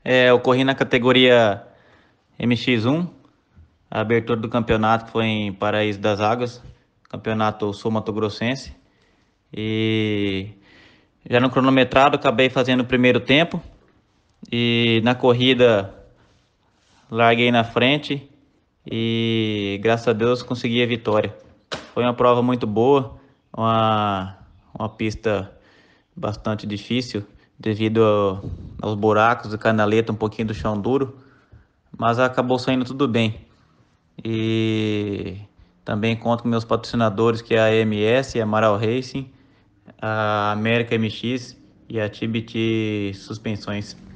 Eu corri na categoria MX1, a abertura do campeonato foi em Paraíso das Águas, campeonato sul-mato-grossense. E já no cronometrado acabei fazendo o primeiro tempo e na corrida larguei na frente e graças a Deus consegui a vitória. Foi uma prova muito boa, uma pista bastante difícil devido aos buracos e canaleta, um pouquinho do chão duro, mas acabou saindo tudo bem. E também conto com meus patrocinadores, que é a AMS, a Amaral Racing, a América MX e a TBT Suspensões.